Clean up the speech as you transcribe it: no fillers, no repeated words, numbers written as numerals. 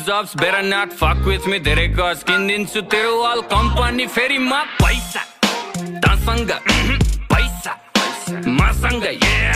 Jobs better not fuck with me धेरै गज किनिदिन्छु तेरो वाल कम्पनी फेरिमा पैसा तसँग पैसा मसँग